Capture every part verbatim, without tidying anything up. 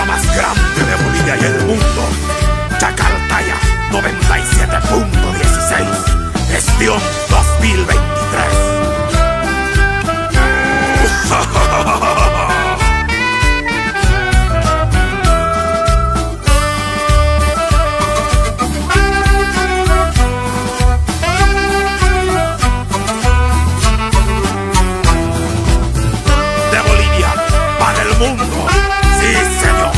la más grande de Bolivia y el mundo. Chacaltaya noventa y siete punto dieciséis, gestión dos mil veintitrés. De Bolivia para el mundo, sí señor.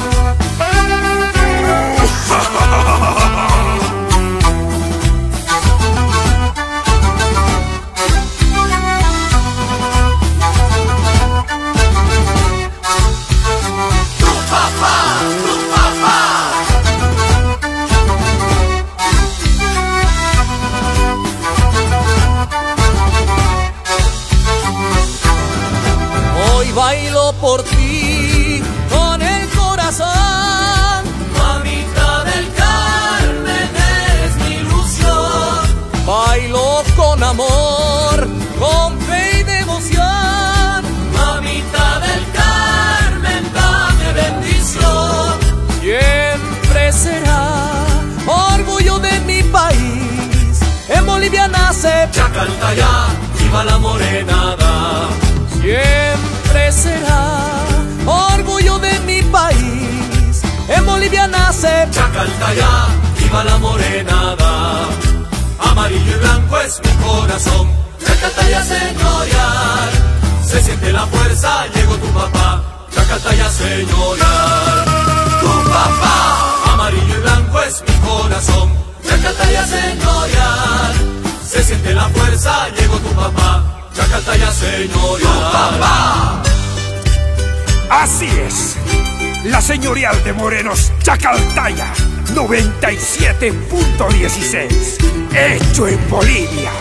Bailo por ti con el corazón. Mamita del Carmen, eres mi ilusión. Bailo con amor, con fe y devoción. Mamita del Carmen, dame bendición. Siempre será orgullo de mi país. En Bolivia nace Chacaltaya, viva la morenada. Siempre será orgullo de mi país. En Bolivia nace Chacaltaya, viva la morenada. Amarillo y blanco es mi corazón. Chacaltaya señorial, se siente la fuerza, llegó tu papá. Chacaltaya señorial, tu papá. Amarillo y blanco es mi corazón. Chacaltaya señorial, se siente la fuerza, llegó tu papá. Chacaltaya señorial, papá. Así es, la señorial de Morenos Chacaltaya noventa y siete punto dieciséis, hecho en Bolivia.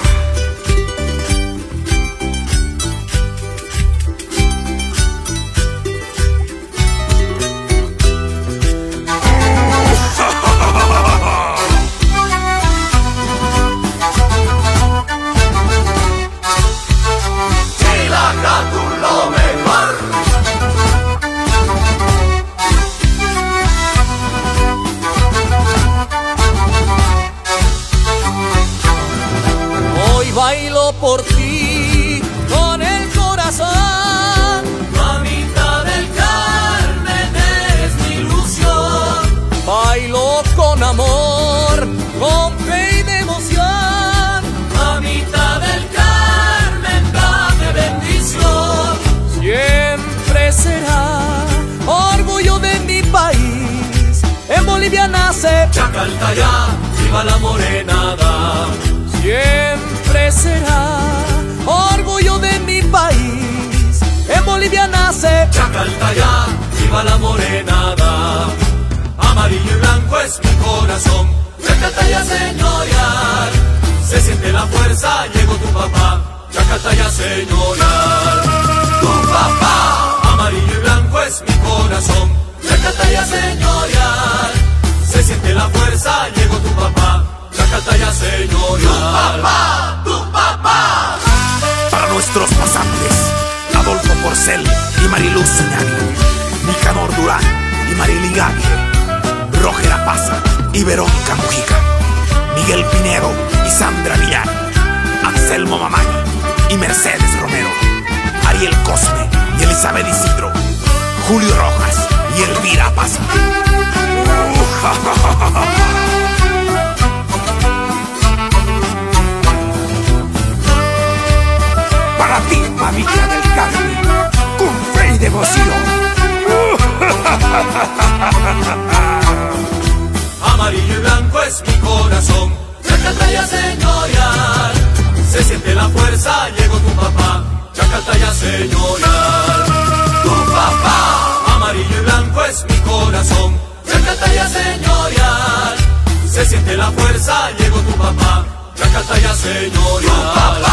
Bailo por ti con el corazón. Mamita del Carmen, eres mi ilusión. Bailo con amor, con fe y devoción. Mamita del Carmen, dame bendición. Siempre será orgullo de mi país. En Bolivia nace Chacaltaya, viva la morenada. Siempre será orgullo de mi país. En Bolivia nace Chacaltaya, viva la morenada. Amarillo y blanco es mi corazón. Chacaltaya señorial, se siente la fuerza, llegó tu papá. Chacaltaya señorial, tu papá. Amarillo y blanco es mi corazón. Chacaltaya señorial, se siente la fuerza, llegó tu papá. Chacaltaya señorial, tu papá, tu papá. Para nuestros pasantes, Adolfo Porcel y Mariluz Señani, Nicanor Durán y Marilyn Gague, Roger Apaza y Verónica Mujica, Miguel Pinedo y Sandra Villar, Anselmo Mamani y Mercedes Romero, Ariel Cosme y Elizabeth Isidro, Julio Rojas y Elvira Apaza. Para ti, mamita del Carmen, con fe y devoción. Amarillo y blanco es mi corazón. Chacaltaya señorial, se siente la fuerza, llegó tu papá. Chacaltaya señorial, tu papá. Amarillo y blanco es mi corazón. Chacaltaya señorial, se siente la fuerza, llegó tu papá. Chacaltaya señorial, tu papá.